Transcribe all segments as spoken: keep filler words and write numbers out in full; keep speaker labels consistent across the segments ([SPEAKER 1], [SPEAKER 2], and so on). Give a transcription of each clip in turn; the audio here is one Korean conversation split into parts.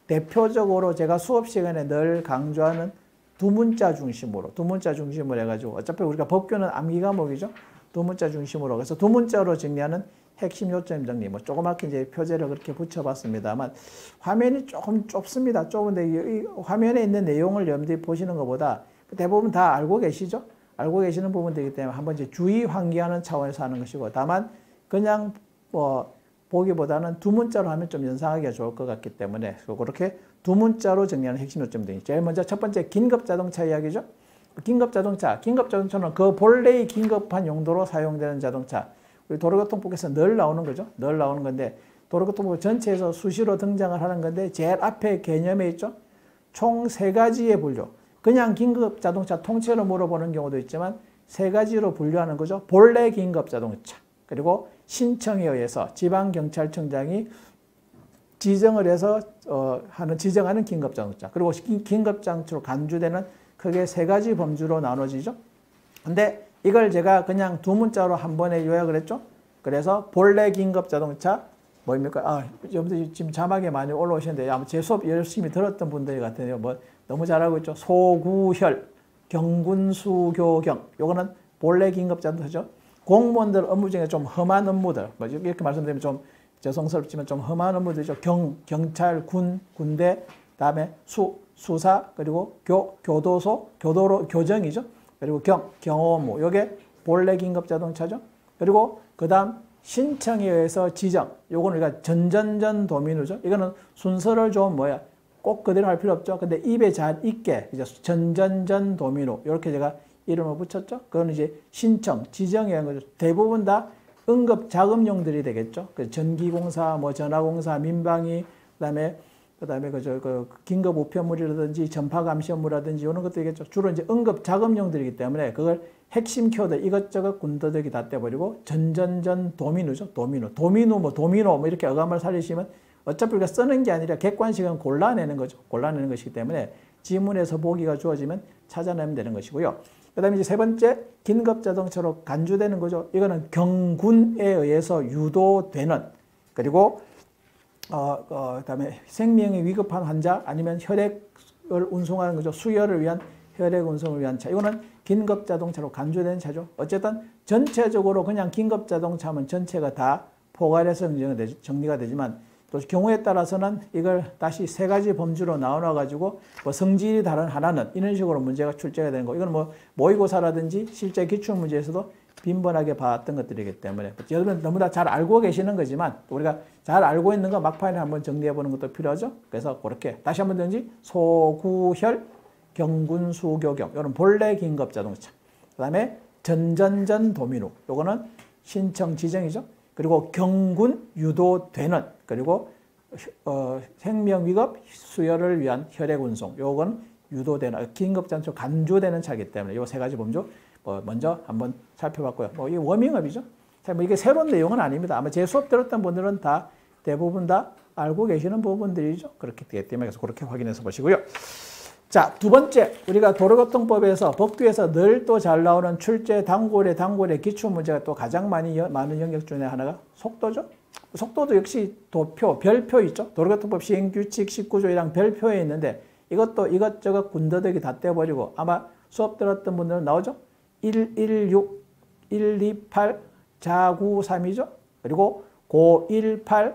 [SPEAKER 1] 대표적으로 제가 수업 시간에 늘 강조하는 두 문자 중심으로, 두 문자 중심으로 해가지고 어차피 우리가 법규는 암기 과목이죠. 두 문자 중심으로. 그래서 두 문자로 정리하는 핵심 요점 정리. 뭐 조그맣게 이제 표제를 그렇게 붙여봤습니다만 화면이 조금 좁습니다. 좁은데 이 화면에 있는 내용을 여러분들이 보시는 것보다 대부분 다 알고 계시죠? 알고 계시는 부분들이기 때문에 한번 이제 주의 환기하는 차원에서 하는 것이고, 다만 그냥 뭐 보기보다는 두 문자로 하면 좀 연상하기가 좋을 것 같기 때문에 그렇게 두 문자로 정리하는 핵심 요점들이 제일 먼저 첫 번째 긴급자동차 이야기죠. 긴급자동차, 긴급자동차는 그 본래의 긴급한 용도로 사용되는 자동차. 우리 도로교통법에서 늘 나오는 거죠. 늘 나오는 건데 도로교통법 전체에서 수시로 등장을 하는 건데 제일 앞에 개념에 있죠. 총 세 가지의 분류. 그냥 긴급자동차 통째로 물어보는 경우도 있지만 세 가지로 분류하는 거죠. 본래 긴급자동차, 그리고 신청에 의해서 지방경찰청장이 지정을 해서 어, 하는 지정하는 긴급자동차, 그리고 긴급자동차로 간주되는 크게 세 가지 범주로 나눠지죠. 근데 이걸 제가 그냥 두 문자로 한 번에 요약을 했죠. 그래서 본래 긴급자동차 뭐입니까? 아, 여러분들 지금 자막에 많이 올라오시는데 아마 제 수업 열심히 들었던 분들 같은데요. 뭐 너무 잘하고 있죠. 소구혈, 경군수교경. 요거는 본래 긴급자동차죠. 공무원들 업무 중에 좀 험한 업무들, 뭐 이렇게 말씀드리면 좀 죄송스럽지만 좀 험한 업무들이죠. 경, 경찰, 군, 군대, 다음에 수, 수사, 그리고 교, 교도소, 교도로, 교정이죠. 그리고 경, 경호업무. 요게 본래 긴급자동차죠. 그리고 그 다음 신청에 의해서 지정. 요거는 우리가 전전전 도민우죠. 이거는 순서를 좀 뭐야, 꼭 그대로 할 필요 없죠. 근데 입에 잘 있게 이제 전전전 도민우. 이렇게 제가 이름을 붙였죠. 그거는 이제 신청, 지정에 의한 거죠. 대부분 다 응급 자금용들이 되겠죠. 그 전기공사, 뭐 전화공사, 민방위, 그다음에 그다음에 그저 그 긴급 우편물이라든지 전파 감시 업무라든지 이런 것들이겠죠. 주로 이제 응급 자금용들이기 때문에 그걸 핵심 키워드 이것저것 군더더기 다 떼버리고 전전전 도민우죠. 도민우, 도민우 뭐 도미노 뭐 이렇게 어감을 살리시면 어차피 우리가 쓰는 게 아니라 객관식은 골라내는 거죠. 골라내는 것이기 때문에 지문에서 보기가 주어지면 찾아내면 되는 것이고요. 그 다음에 이제 세 번째, 긴급자동차로 간주되는 거죠. 이거는 경군에 의해서 유도되는, 그리고 어, 어, 그 다음에 생명이 위급한 환자 아니면 혈액을 운송하는 거죠. 수혈을 위한 혈액 운송을 위한 차. 이거는 긴급자동차로 간주되는 차죠. 어쨌든 전체적으로 그냥 긴급자동차면 전체가 다 포괄해서 정리가 되지만 또 경우에 따라서는 이걸 다시 세 가지 범주로 나눠 가지고 뭐 성질이 다른 하나는 이런 식으로 문제가 출제가 되는 거. 이건 뭐 모의고사라든지 실제 기출문제에서도 빈번하게 봤던 것들이기 때문에 여러분 너무나 잘 알고 계시는 거지만 우리가 잘 알고 있는 거 막판에 한번 정리해 보는 것도 필요하죠. 그래서 그렇게 다시 한번 든지 소구혈, 경군수교경 이런 본래 긴급자동차. 그다음에 전전전 도민우. 요거는 신청 지정이죠. 그리고 경군 유도되는, 그리고 어, 생명위급 수혈을 위한 혈액 운송. 요건 유도되는 긴급자동차 간주되는 차이기 때문에 요 세 가지 범주 뭐 먼저 한번 살펴봤고요. 뭐 이게 워밍업이죠. 뭐 이게 새로운 내용은 아닙니다. 아마 제 수업 들었던 분들은 다 대부분 다 알고 계시는 부분들이죠. 그렇기 때문에 그래서 그렇게 확인해서 보시고요. 자, 두 번째, 우리가 도로교통법에서 법규에서 늘 또 잘 나오는 출제 단골의 단골의 기출문제가 또 가장 많이 많은 영역 중에 하나가 속도죠. 속도도 역시 도표, 별표 있죠. 도로교통법 시행규칙 십구 조이랑 별표에 있는데 이것도 이것저것 군더더기 다 떼버리고 아마 수업 들었던 분들은 나오죠. 일백십육, 백이십팔, 자구삼이죠. 그리고 고백십팔,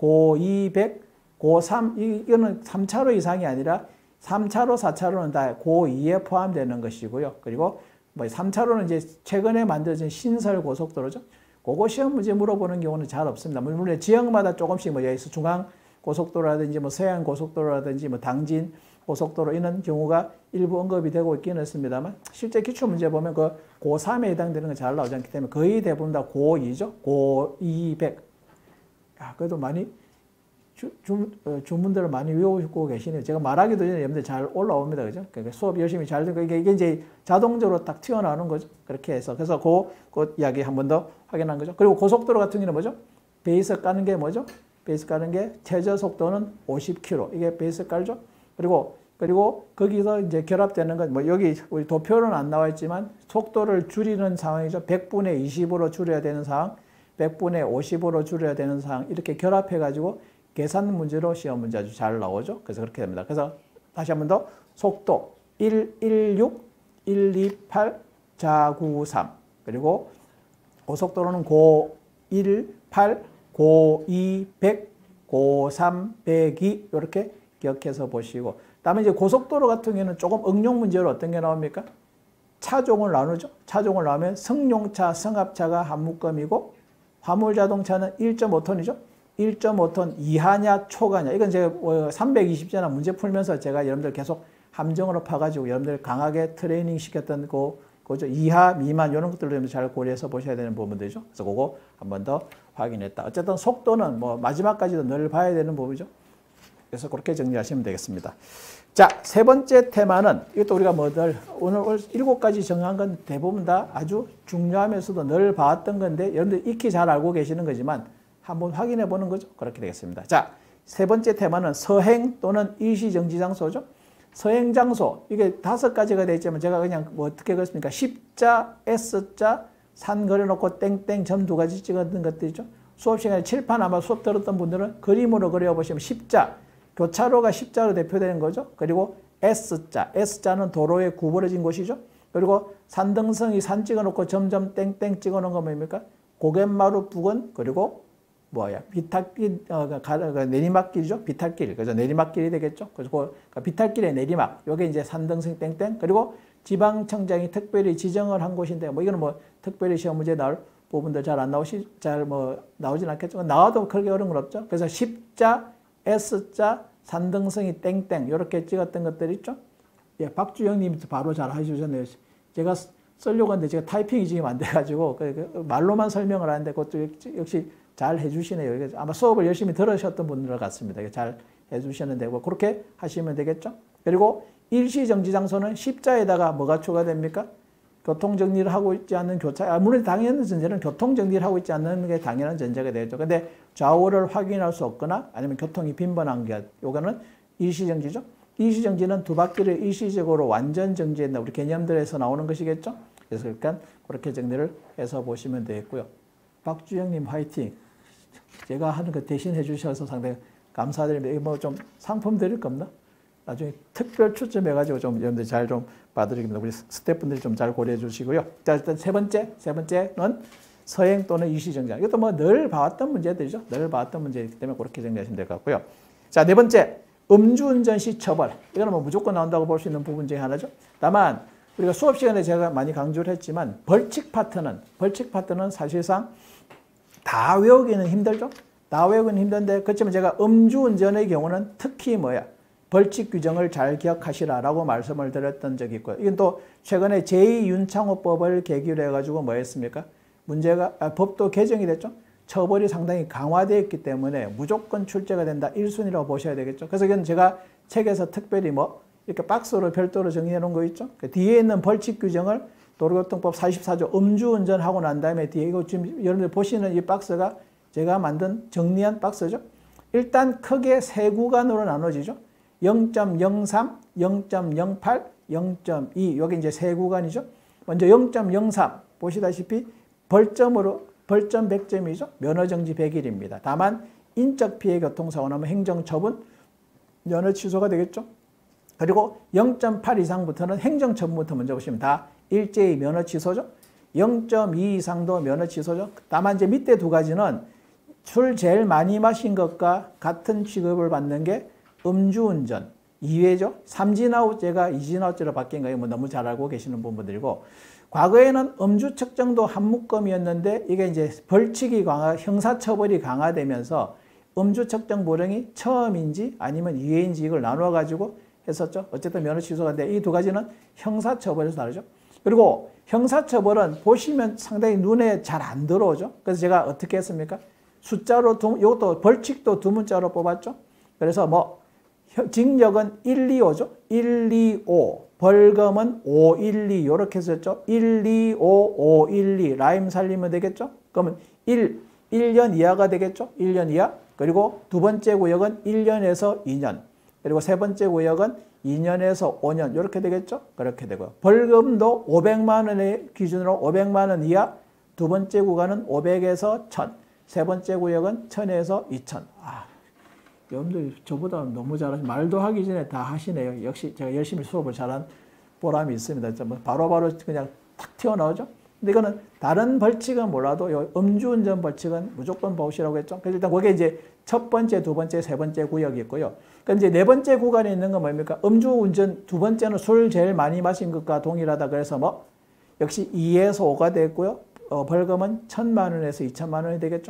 [SPEAKER 1] 고이백, 고삼, 이거는 삼 차로 이상이 아니라 삼 차로, 사 차로는 다 고이에 포함되는 것이고요. 그리고 뭐 삼 차로는 이제 최근에 만들어진 신설 고속도로죠. 그거 시험 문제 물어보는 경우는 잘 없습니다. 물론 지역마다 조금씩 뭐 여기서 중앙 고속도로라든지 뭐 서해안 고속도로라든지 뭐 당진 고속도로 이런 경우가 일부 언급이 되고 있기는 했습니다만 실제 기출 문제 보면 그 고삼에 해당되는 건 잘 나오지 않기 때문에 거의 대부분 다 고이죠. 고이백. 야, 그래도 많이 주, 주, 어, 주문들을 많이 외우고 계시네요. 제가 말하기도 전에 여러분들 잘 올라옵니다. 그죠? 그러니까 수업 열심히 잘 듣고 이게, 이게 이제 자동적으로 딱 튀어나오는 거죠. 그렇게 해서. 그래서 그, 그 이야기 한 번 더 확인한 거죠. 그리고 고속도로 같은 경우는 뭐죠? 베이스 까는 게 뭐죠? 베이스 까는 게 최저 속도는 오십 킬로미터. 이게 베이스 깔죠? 그리고, 그리고 거기서 이제 결합되는 건 뭐 여기 우리 도표는 안 나와 있지만 속도를 줄이는 상황이죠. 백분의 이십으로 줄여야 되는 상황, 백분의 오십으로 줄여야 되는 상황 이렇게 결합해 가지고 계산 문제로 시험 문제 아주 잘 나오죠. 그래서 그렇게 됩니다. 그래서 다시 한 번 더 속도 백십육, 백이십팔, 사백구십삼 그리고 고속도로는 고십팔, 고이백, 고삼, 백이 이렇게 기억해서 보시고 다음에 이제 고속도로 같은 경우는 조금 응용 문제로 어떤 게 나옵니까? 차종을 나누죠. 차종을 나누면 승용차, 승합차가 한 묶음이고 화물자동차는 일 점 오 톤이죠. 일 점 오 톤 이하냐 초과냐. 이건 제가 삼백이십 자나 문제 풀면서 제가 여러분들 계속 함정으로 파가지고 여러분들 강하게 트레이닝 시켰던 그, 그죠. 이하, 미만 이런 것들을 잘 고려해서 보셔야 되는 부분들이죠. 그래서 그거 한 번 더 확인했다. 어쨌든 속도는 뭐 마지막까지도 늘 봐야 되는 부분이죠. 그래서 그렇게 정리하시면 되겠습니다. 자, 세 번째 테마는 이것도 우리가 뭐들 오늘 일곱 가지 정한 건 대부분 다 아주 중요하면서도 늘 봐왔던 건데 여러분들 익히 잘 알고 계시는 거지만 한번 확인해 보는 거죠. 그렇게 되겠습니다. 자, 세 번째 테마는 서행 또는 일시정지 장소죠. 서행 장소 이게 다섯 가지가 되어 있지만 제가 그냥 뭐 어떻게 그랬습니까? 십자, S자, 산 그려놓고 땡땡 점 두 가지 찍었던 것들이죠. 수업 시간에 칠판 아마 수업 들었던 분들은 그림으로 그려보시면 십자, 교차로가 십자로 대표되는 거죠. 그리고 S자, S자는 도로에 구부러진 곳이죠. 그리고 산등성이 산 찍어놓고 점점 땡땡 찍어놓은 건 뭡니까? 고갯마루 부근 그리고 뭐야 비탈길 어, 가, 내리막길이죠. 비탈길 그래서 내리막길이 되겠죠. 그래서 그 비탈길의 내리막 요게 이제 산등성 땡땡 그리고 지방청장이 특별히 지정을 한 곳인데 뭐 이거는 뭐 특별히 시험 문제 나올 부분들 잘 안 나오시 잘 뭐 나오진 않겠죠. 나와도 그렇게 어려운 건 없죠. 그래서 십자, S자, 산등성이 땡땡 이렇게 찍었던 것들 있죠. 예, 박주영 님이 바로 잘 해주셨네요. 제가 쓰려고 하는데 제가 타이핑이 지금 안 돼가지고 말로만 설명을 하는데 그것도 역시 잘 해주시네요. 아마 수업을 열심히 들으셨던 분들 같습니다. 잘 해주셨는데 뭐 그렇게 하시면 되겠죠. 그리고 일시정지 장소는 십자에다가 뭐가 추가됩니까? 교통정리를 하고 있지 않는 교차, 아무래도 당연한 전제는 교통정리를 하고 있지 않는 게 당연한 전제가 되죠. 근데 좌우를 확인할 수 없거나 아니면 교통이 빈번한 게, 요거는 일시정지죠. 일시정지는 두 바퀴를 일시적으로 완전 정지했나 우리 개념들에서 나오는 것이겠죠. 그래서 그러니까 그렇게 정리를 해서 보시면 되겠고요. 박주영님 화이팅. 제가 하는 거 대신 해주셔서 상당히 감사드립니다. 뭐 좀 상품 드릴 겁니다. 나중에 특별 추첨해가지고 좀 여러분들 잘 좀 봐드리겠습니다. 우리 스태프분들이 좀 잘 고려해 주시고요. 자, 일단 세 번째, 세 번째는 서행 또는 일시정지. 이것도 뭐 늘 봐왔던 문제들이죠. 늘 봐왔던 문제이기 때문에 그렇게 정리하시면 될 것 같고요. 자, 네 번째, 음주운전 시 처벌. 이거는 뭐 무조건 나온다고 볼 수 있는 부분 중에 하나죠. 다만 우리가 수업 시간에 제가 많이 강조를 했지만 벌칙 파트는 벌칙 파트는 사실상 다 외우기는 힘들죠. 다 외우기는 힘든데 그렇지만 제가 음주운전의 경우는 특히 뭐야 벌칙 규정을 잘 기억하시라라고 말씀을 드렸던 적이 있고요. 이건 또 최근에 제이 윤창호법을 계기로 해가지고 뭐 했습니까? 문제가 아, 법도 개정이 됐죠. 처벌이 상당히 강화되어 있기 때문에 무조건 출제가 된다. 일 순위라고 보셔야 되겠죠. 그래서 이건 제가 책에서 특별히 뭐 이렇게 박스로 별도로 정리해 놓은 거 있죠. 그 뒤에 있는 벌칙 규정을 도로교통법 사십사 조 음주운전하고 난 다음에 뒤에 이거 지금 여러분들 보시는 이 박스가 제가 만든 정리한 박스죠. 일단 크게 세 구간으로 나눠지죠. 영 점 영삼, 영 점 영팔, 영 점 이 여기 이제 세 구간이죠. 먼저 영 점 영삼 보시다시피 벌점으로 벌점 백 점이죠. 면허정지 백 일입니다. 다만 인적 피해 교통사고 나면 행정처분, 면허 취소가 되겠죠. 그리고 영 점 팔 이상부터는 행정처분부터 먼저 보시면 다 일제히 면허 취소죠. 영 점 이 이상도 면허 취소죠. 다만 이제 밑에 두 가지는 술 제일 많이 마신 것과 같은 취급을 받는 게 음주운전 이 회죠. 삼진아웃죄가 이진아웃죄로 바뀐 거예요. 뭐 너무 잘 알고 계시는 분들이고 과거에는 음주 측정도 한 묶음이었는데 이게 이제 벌칙이 강화, 형사처벌이 강화되면서 음주 측정 보령이 처음인지 아니면 이 회인지 이걸 나눠 가지고 했었죠. 어쨌든 면허 취소가 돼. 이 두 가지는 형사처벌에서 다르죠. 그리고 형사처벌은 보시면 상당히 눈에 잘 안 들어오죠. 그래서 제가 어떻게 했습니까? 숫자로 두, 이것도 벌칙도 두 문자로 뽑았죠. 그래서 뭐 징역은 일, 이, 오죠. 일, 이, 오. 벌금은 오, 일, 이 이렇게 썼죠. 일, 이, 오, 오, 일, 이 라임 살리면 되겠죠. 그러면 일, 일 년 이하가 되겠죠. 일 년 이하. 그리고 두 번째 구역은 일 년에서 이 년. 그리고 세 번째 구역은 이 년에서 오 년 이렇게 되겠죠. 그렇게 되고요. 벌금도 오백만 원의 기준으로 오백만 원 이하. 두 번째 구간은 오백에서 천. 세 번째 구역은 천에서 이천. 아. 여러분들 저보다 너무 잘하시 말도 하기 전에 다 하시네요. 역시 제가 열심히 수업을 잘한 보람이 있습니다. 바로바로 바로 그냥 탁 튀어나오죠. 근데 이거는 다른 벌칙은 몰라도 요 음주운전 벌칙은 무조건 보시라고 했죠. 그래서 일단 그게 이제 첫 번째, 두 번째, 세 번째 구역이 있고요. 그러니까 이제 네 번째 구간에 있는 건 뭡니까? 음주운전 두 번째는 술 제일 많이 마신 것과 동일하다. 그래서 뭐 역시 이에서 오가 됐고요. 어, 벌금은 천만 원에서 이천만 원이 되겠죠.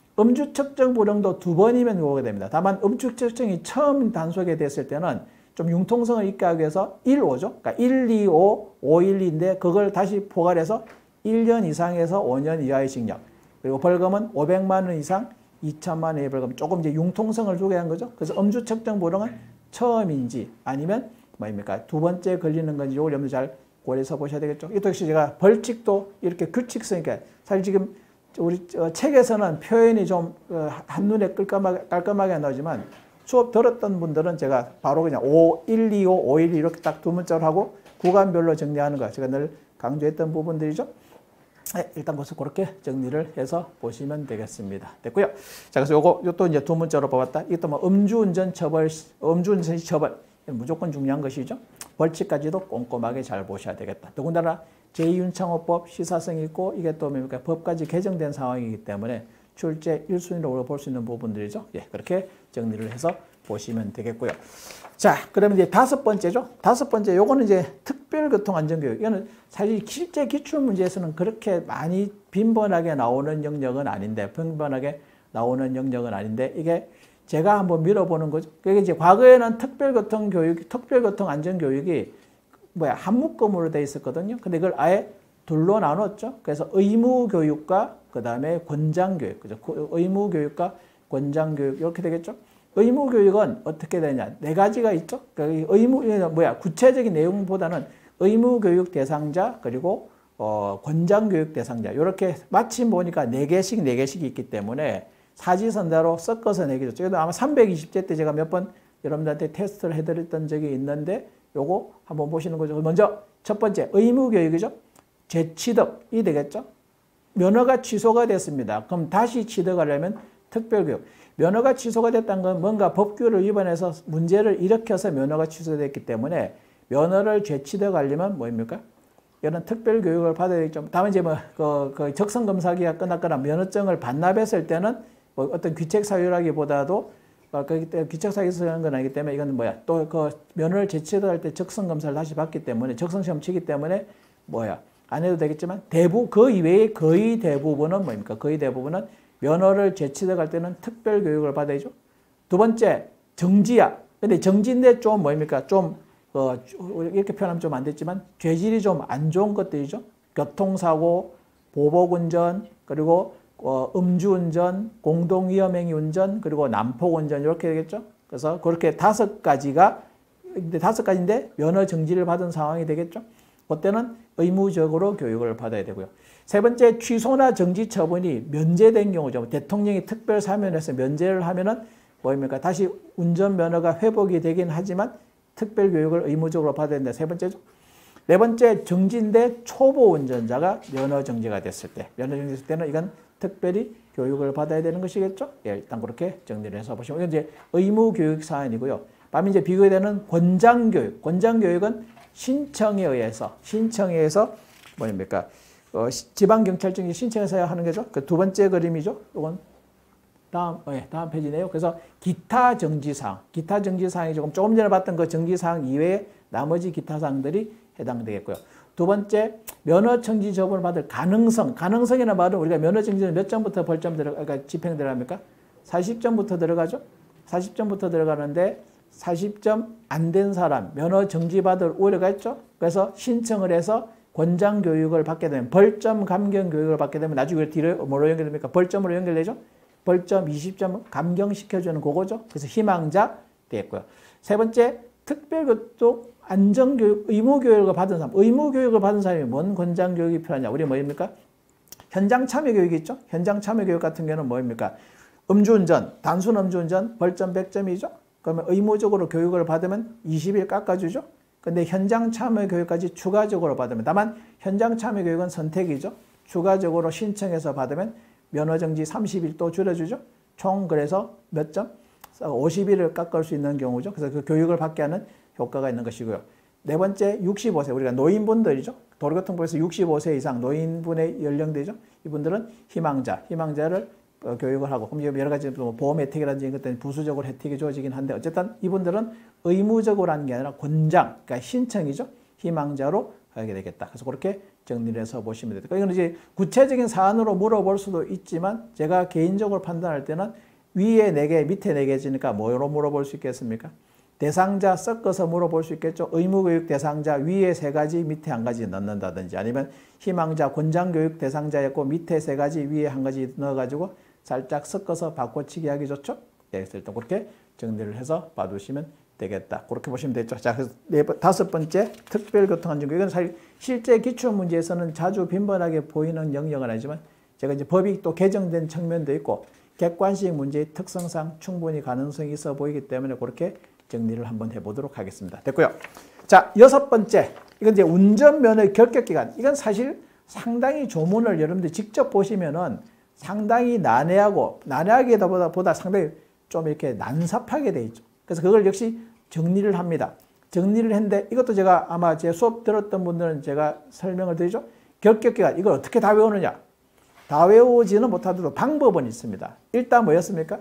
[SPEAKER 1] 음주 측정 불응도 두 번이면 오게 됩니다. 다만 음주 측정이 처음 단속이 됐을 때는 좀 융통성을 있게 하기 위해서 일, 오죠. 그러니까 일, 이, 오, 오, 일, 이인데 그걸 다시 포괄해서 일 년 이상에서 오 년 이하의 징역. 그리고 벌금은 오백만 원 이상 이천만 원의 벌금. 조금 이제 융통성을 주게 한 거죠. 그래서 음주 측정 불응은 처음인지 아니면 뭐입니까? 두 번째 걸리는 건지 이걸 여러분들 잘 고려해서 보셔야 되겠죠. 이것도 역시 제가 벌칙도 이렇게 규칙성이니까 사실 지금 우리 책에서는 표현이 좀 한눈에 깔끔하게, 깔끔하게 나오지만 수업 들었던 분들은 제가 바로 그냥 오, 일, 이, 오, 오, 일 이렇게 딱 두 문자로 하고 구간별로 정리하는 거 제가 늘 강조했던 부분들이죠. 네, 일단 그래서 그렇게 정리를 해서 보시면 되겠습니다. 됐고요. 자, 그래서 요거, 요또 이제 두 문자로 뽑았다. 이것도 뭐 음주운전 처벌, 음주운전 처벌. 무조건 중요한 것이죠. 벌칙까지도 꼼꼼하게 잘 보셔야 되겠다. 더군다나 제이윤창호법 시사성이 있고 이게 또 뭡니까? 법까지 개정된 상황이기 때문에 출제 일 순위로 볼 수 있는 부분들이죠. 예, 그렇게 정리를 해서 보시면 되겠고요. 자, 그러면 이제 다섯 번째죠. 다섯 번째, 요거는 이제 특별교통안전교육. 이거는 사실 실제 기출문제에서는 그렇게 많이 빈번하게 나오는 영역은 아닌데, 빈번하게 나오는 영역은 아닌데, 이게 제가 한번 밀어보는 거죠. 그게 이제 과거에는 특별교통교육, 특별교통안전교육이 뭐야, 한 묶음으로 되어 있었거든요. 근데 이걸 아예 둘로 나눴죠. 그래서 의무교육과 그 다음에 권장교육. 그죠? 의무교육과 권장교육. 이렇게 되겠죠. 의무교육은 어떻게 되냐. 네 가지가 있죠. 그러니까 의무, 뭐야, 구체적인 내용보다는 의무교육 대상자, 그리고 어, 권장교육 대상자. 이렇게 마침 보니까 네 개씩, 네 개씩이 있기 때문에 사지선다로 섞어서 내기죠. 저도 아마 삼백이십 제 때 제가 몇 번 여러분들한테 테스트를 해드렸던 적이 있는데 요거 한번 보시는 거죠. 먼저 첫 번째 의무교육이죠. 재취득이 되겠죠. 면허가 취소가 됐습니다. 그럼 다시 취득하려면 특별교육. 면허가 취소가 됐다는 건 뭔가 법규를 위반해서 문제를 일으켜서 면허가 취소됐기 때문에 면허를 재취득하려면 뭐입니까? 이런 특별교육을 받아야 되겠죠. 다만 이제 뭐 그, 그 적성검사기가 끝났거나 면허증을 반납했을 때는 뭐 어떤 귀책사유라기보다도 어, 그 귀책사유에서 하는 건 아니기 때문에 이건 뭐야 또 그 면허를 재취득할 때 적성검사를 다시 받기 때문에 적성시험 치기 때문에 뭐야 안 해도 되겠지만 대부 그 이외의 거의 대부분은 뭐입니까? 거의 대부분은 면허를 재취득할 때는 특별교육을 받아야죠. 두 번째 정지야. 근데 정지인데 좀 뭐입니까? 좀 어, 이렇게 표현하면 좀 안 됐지만 죄질이 좀 안 좋은 것들이죠. 교통사고, 보복운전, 그리고 어, 음주운전, 공동위험행위 운전, 그리고 난폭운전 이렇게 되겠죠. 그래서 그렇게 다섯 가지가 근데 다섯 가지인데 면허 정지를 받은 상황이 되겠죠. 그때는 의무적으로 교육을 받아야 되고요. 세 번째 취소나 정지 처분이 면제된 경우죠. 대통령이 특별 사면에서 면제를 하면은 뭐입니까? 다시 운전면허가 회복이 되긴 하지만 특별교육을 의무적으로 받아야 된다. 세 번째죠. 네 번째 정지인데 초보 운전자가 면허 정지가 됐을 때 면허 정지됐을 때는 이건 특별히 교육을 받아야 되는 것이겠죠. 예, 일단 그렇게 정리를 해서 보시면 이건 이제 의무교육 사안이고요. 다음에 이제 비교되는 권장교육. 권장교육은 신청에 의해서 신청에 의해서 뭐입니까? 어, 지방경찰청이 신청해서 하는 거죠. 그 두 번째 그림이죠. 이건 다음, 네, 다음 페이지네요. 그래서 기타 정지사항, 기타 정지사항이 조금 조금 전에 봤던 그 정지사항 이외에 나머지 기타 사항들이 해당되겠고요. 두 번째, 면허 정지 처분을 받을 가능성. 가능성이라는 말은 우리가 면허 정지는 몇 점부터 벌점 들어가, 그러니까 집행 들어갑니까? 사십 점부터 들어가죠? 사십 점부터 들어가는데 사십 점 안 된 사람, 면허 정지 받을 우려가 있죠? 그래서 신청을 해서 권장 교육을 받게 되면 벌점 감경 교육을 받게 되면 나중에 뒤로 뭐로 연결됩니까? 벌점으로 연결되죠? 벌점 이십 점 감경시켜주는 그거죠. 그래서 희망자 되겠고요. 세 번째, 특별교통 안전교육, 의무교육을 받은 사람. 의무교육을 받은 사람이 뭔 권장교육이 필요하냐. 우리 뭐입니까? 현장 참여교육이 있죠. 현장 참여교육 같은 경우는 뭐입니까? 음주운전, 단순 음주운전 벌점 백 점이죠. 그러면 의무적으로 교육을 받으면 이십 일 깎아주죠. 근데 현장 참여 교육까지 추가적으로 받으면, 다만 현장 참여 교육은 선택이죠. 추가적으로 신청해서 받으면 면허정지 삼십 일 또 줄여주죠. 총 그래서 몇 점? 오십 일을 깎을 수 있는 경우죠. 그래서 그 교육을 받게 하는 효과가 있는 것이고요. 네 번째, 육십오 세, 우리가 노인분들이죠. 도로교통법에서 육십오 세 이상 노인분의 연령대죠. 이분들은 희망자, 희망자를 어, 교육을 하고, 그럼 여러 가지 뭐 보험 혜택이라든지 이런 것들은 부수적으로 혜택이 주어지긴 한데, 어쨌든 이분들은 의무적으로 하는 게 아니라 권장, 그러니까 신청이죠. 희망자로 하게 되겠다. 그래서 그렇게 정리를 해서 보시면 됩니다. 이건 이제 구체적인 사안으로 물어볼 수도 있지만, 제가 개인적으로 판단할 때는 위에 네 개, 밑에 네 개지니까 뭐로 물어볼 수 있겠습니까? 대상자 섞어서 물어볼 수 있겠죠. 의무교육 대상자 위에 세 가지, 밑에 한 가지 넣는다든지, 아니면 희망자 권장교육 대상자였고 밑에 세 가지, 위에 한 가지 넣어가지고 살짝 섞어서 바꿔치기 하기 좋죠. 네, 일단 그렇게 정리를 해서 봐두시면 되겠다. 그렇게 보시면 되죠. 자, 그래서 네, 다섯 번째, 특별교통안전교육. 이건 사실 실제 기출문제에서는 자주 빈번하게 보이는 영역은 아니지만, 제가 이제 법이 또 개정된 측면도 있고 객관식 문제의 특성상 충분히 가능성이 있어 보이기 때문에 그렇게 정리를 한번 해보도록 하겠습니다. 됐고요. 자, 여섯 번째. 이건 이제 운전면허 결격기간. 이건 사실 상당히 조문을 여러분들 직접 보시면은 상당히 난해하고, 난해하기보다 보다 상당히 좀 이렇게 난삽하게 돼 있죠. 그래서 그걸 역시 정리를 합니다. 정리를 했는데, 이것도 제가 아마 제 수업 들었던 분들은 제가 설명을 드리죠. 결격기간, 이걸 어떻게 다 외우느냐. 다 외우지는 못하더라도 방법은 있습니다. 일단 뭐였습니까?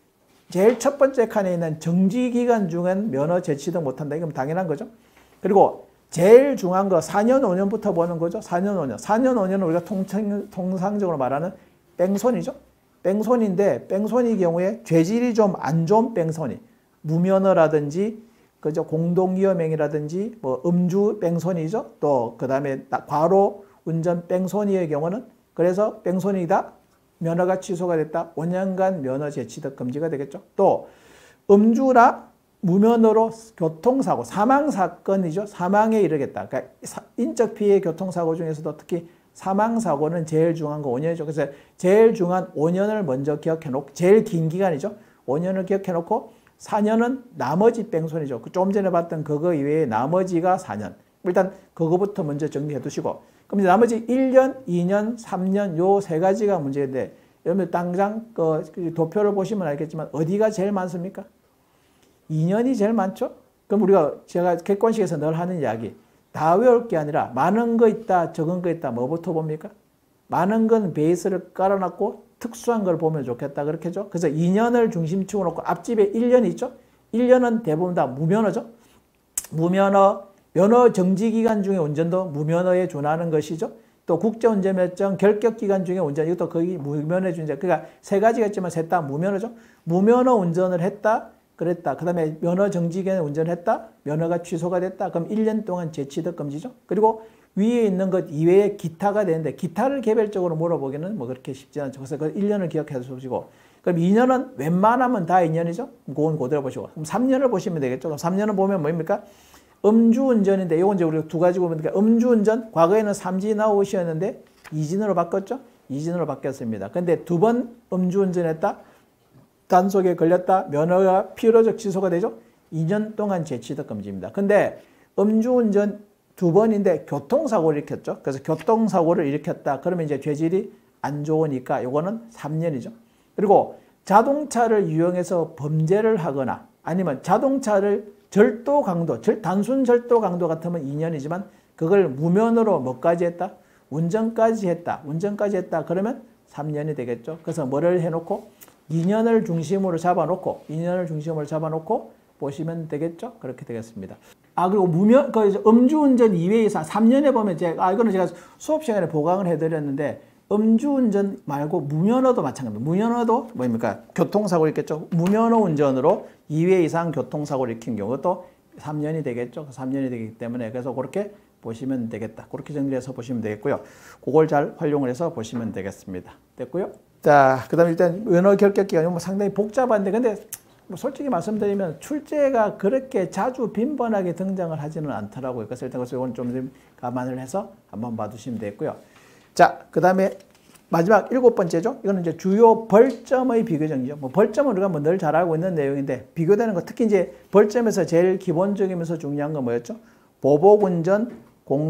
[SPEAKER 1] 제일 첫 번째 칸에 있는 정지기간 중엔 면허 제치도 못한다. 이건 당연한 거죠. 그리고 제일 중요한 거 사 년, 오 년부터 보는 거죠. 사 년, 오 년. 사 년, 오 년은 우리가 통상, 통상적으로 말하는 뺑소니죠. 뺑소니인데, 뺑소니 경우에 죄질이 좀 안 좋은 뺑소니, 무면허라든지 그죠, 공동위험행위라든지 뭐 음주 뺑소니죠. 또 그 다음에 과로 운전 뺑소니의 경우는, 그래서 뺑소니다, 면허가 취소가 됐다, 오 년간 면허 제치도 금지가 되겠죠. 또 음주나 무면허로 교통사고, 사망사건이죠. 사망에 이르겠다. 그러니까 인적 피해 교통사고 중에서도 특히 사망사고는 제일 중요한 거 오 년이죠. 그래서 제일 중요한 오 년을 먼저 기억해 놓고, 제일 긴 기간이죠. 오 년을 기억해 놓고, 사 년은 나머지 뺑소니죠. 좀 전에 봤던 그거 이외에 나머지가 사 년. 일단 그거부터 먼저 정리해 두시고, 그럼 이제 나머지 일 년, 이 년, 삼 년 요 세 가지가 문제인데, 여러분 당장 그 도표를 보시면 알겠지만 어디가 제일 많습니까? 이 년이 제일 많죠? 그럼 우리가 제가 객관식에서 늘 하는 이야기, 다 외울 게 아니라 많은 거 있다, 적은 거 있다, 뭐부터 봅니까? 많은 건 베이스를 깔아놨고 특수한 걸 보면 좋겠다, 그렇게죠? 그래서 이 년을 중심축으로 놓고 앞집에 일 년이 있죠? 일 년은 대부분 다 무면허죠? 무면허, 면허 정지기간 중에 운전도 무면허에 준하는 것이죠. 또 국제운전면허증 결격기간 중에 운전, 이것도 거의 무면허에 준다. 그러니까 세 가지가 있지만 셋 다 무면허죠. 무면허 운전을 했다, 그랬다. 그 다음에 면허 정지기간에 운전을 했다, 면허가 취소가 됐다. 그럼 일 년 동안 제치도 금지죠. 그리고 위에 있는 것 이외에 기타가 되는데, 기타를 개별적으로 물어보기는 뭐 그렇게 쉽지 않죠. 그래서 그 일 년을 기억해 주시고, 그럼 이 년은 웬만하면 다 이 년이죠. 그건 그대로 보시고, 그럼 삼 년을 보시면 되겠죠. 그럼 삼 년을 보면 뭡니까? 음주운전인데, 이건 이제 우리가 두 가지 보면 되니까, 음주운전, 과거에는 삼진 아웃이었는데 이진으로 바꿨죠. 이진으로 바뀌었습니다. 근데 두 번 음주운전했다, 단속에 걸렸다, 면허가 필요적 취소가 되죠. 이 년 동안 제치도 금지입니다. 근데 음주운전 두 번인데 교통사고를 일으켰죠. 그래서 교통사고를 일으켰다. 그러면 이제 죄질이 안 좋으니까 요거는 삼 년이죠. 그리고 자동차를 이용해서 범죄를 하거나, 아니면 자동차를 절도 강도, 절, 단순 절도 강도 같으면 이 년이지만 그걸 무면허로 뭐까지 했다? 운전까지 했다. 운전까지 했다. 그러면 삼 년이 되겠죠. 그래서 뭐를 해놓고 이 년을 중심으로 잡아놓고, 이 년을 중심으로 잡아놓고 보시면 되겠죠. 그렇게 되겠습니다. 아, 그리고 무면, 그 음주운전 이외에서 삼 년에 보면 제가, 아, 이거는 제가 수업 시간에 보강을 해드렸는데, 음주운전 말고 무면허도 마찬가지입니다. 무면허도 뭡니까? 교통사고를 일으켰죠. 무면허 운전으로 이 회 이상 교통사고를 일으킨 경우도 삼 년이 되겠죠. 삼 년이 되기 때문에, 그래서 그렇게 보시면 되겠다. 그렇게 정리해서 보시면 되겠고요. 그걸 잘 활용을 해서 보시면 되겠습니다. 됐고요. 자, 그 다음에 일단 면허 결격기간이 뭐 상당히 복잡한데, 근데 뭐 솔직히 말씀드리면 출제가 그렇게 자주 빈번하게 등장을 하지는 않더라고요. 그래서 일단 이건 좀 감안을 해서 한번 봐두시면 되겠고요. 자, 그 다음에 마지막 일곱 번째죠. 이거는 이제 주요 벌점의 비교정이죠. 뭐 벌점은 우리가 뭐 늘 잘 알고 있는 내용인데, 비교되는 거, 특히 이제 벌점에서 제일 기본적이면서 중요한 건 뭐였죠? 보복운전,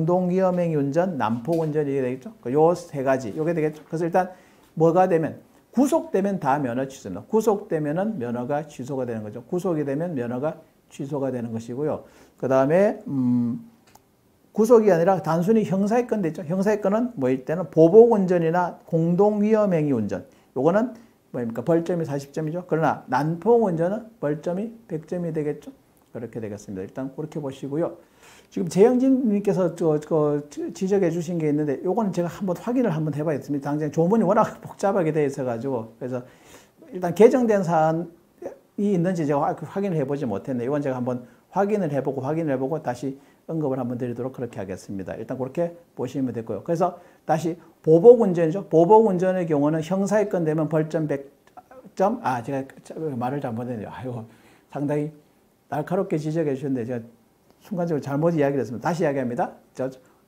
[SPEAKER 1] 공동위험행위 운전, 난폭운전, 이게 되겠죠. 요 세 가지, 요게 되겠죠. 그래서 일단 뭐가 되면 구속되면 다 면허 취소입니다. 구속되면은 면허가 취소가 되는 거죠. 구속이 되면 면허가 취소가 되는 것이고요. 그 다음에 음, 구속이 아니라 단순히 형사의 건데 있죠. 형사의 건은 뭐일 때는 보복운전이나 공동위험행위 운전. 요거는 뭐입니까? 벌점이 사십 점이죠. 그러나 난폭운전은 벌점이 백 점이 되겠죠. 그렇게 되겠습니다. 일단 그렇게 보시고요. 지금 재영진 님께서 저, 저 지적해 주신 게 있는데 요거는 제가 한번 확인을 한번 해봐야겠습니다. 당장 조문이 워낙 복잡하게 되어 있어가지고 그래서 일단 개정된 사안이 있는지 제가 확인을 해보지 못했네요. 이건 제가 한번 확인을 해보고 확인을 해보고 다시 언급을 한번 드리도록 그렇게 하겠습니다. 일단 그렇게 보시면 되고요. 그래서 다시 보복운전이죠. 보복운전의 경우는 형사의 건 되면 벌점 백 점. 아, 제가 말을 잘못했네요. 아이고, 상당히 날카롭게 지적해 주셨는데 제가 순간적으로 잘못 이야기를 했습니다. 다시 이야기합니다. 저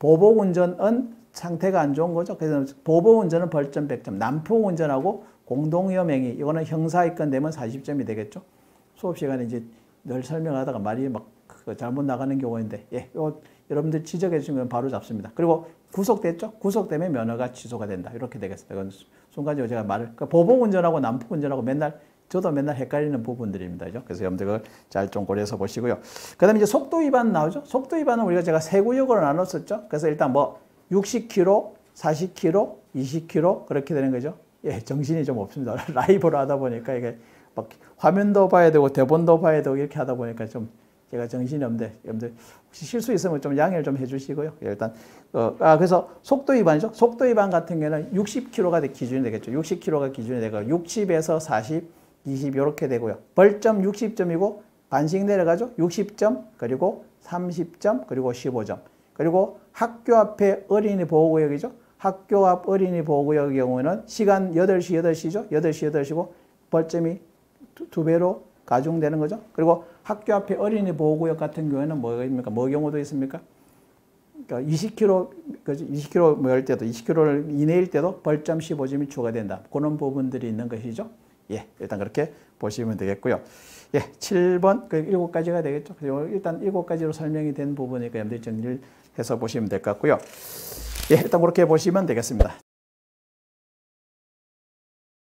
[SPEAKER 1] 보복운전은 상태가 안 좋은 거죠. 그래서 보복운전은 벌점 백 점. 난폭운전하고 공동위험행위 이거는 형사의 건 되면 사십 점이 되겠죠. 수업 시간에 이제 늘 설명하다가 말이 막 잘못 나가는 경우인데, 예, 요, 여러분들 지적해 주신 건 바로 잡습니다. 그리고 구속됐죠? 구속되면 면허가 취소가 된다. 이렇게 되겠습니다. 이건 순간적으로 제가 말을, 그러니까 보복운전하고 난폭운전하고 맨날, 저도 맨날 헷갈리는 부분들입니다. 그래서 여러분들 그걸 잘 좀 고려해서 보시고요. 그 다음에 이제 속도 위반 나오죠? 속도 위반은 우리가 제가 세 구역으로 나눴었죠? 그래서 일단 뭐 육십 킬로미터, 사십 킬로미터, 이십 킬로미터 그렇게 되는 거죠? 예, 정신이 좀 없습니다. 라이브로 하다 보니까 이게 막 화면도 봐야 되고 대본도 봐야 되고 이렇게 하다 보니까 좀 제가 정신이 없는데 여러분들 혹시 실수 있으면 좀 양해를 좀 해주시고요. 일단 어, 아 그래서 속도 위반이죠. 속도 위반 같은 경우는 육십 킬로미터가 기준이 되겠죠. 육십 킬로미터가 기준이 되고 육십에서 사십, 이십 이렇게 되고요. 벌점 육십 점이고 반씩 내려가죠. 육십 점 그리고 삼십 점 그리고 십오 점 그리고 학교 앞에 어린이 보호구역이죠. 학교 앞 어린이 보호구역의 경우에는 시간 여덟 시 여덟 시죠. 여덟 시 여덟 시고 벌점이 두, 두 배로 가중되는 거죠. 그리고 학교 앞에 어린이 보호구역 같은 경우에는 뭐입니까? 뭐 경우도 있습니까? 그러니까 이십 킬로미터, 이십 킬로미터 뭐일 때도 이십 킬로미터 이내일 때도 벌점 십오 점이 추가된다. 그런 부분들이 있는 것이죠. 예, 일단 그렇게 보시면 되겠고요. 예, 칠 번, 그 일곱 가지가 되겠죠. 일단 일곱 가지로 설명이 된 부분이니까 여러분들이 정리를 해서 보시면 될 것 같고요. 예, 일단 그렇게 보시면 되겠습니다.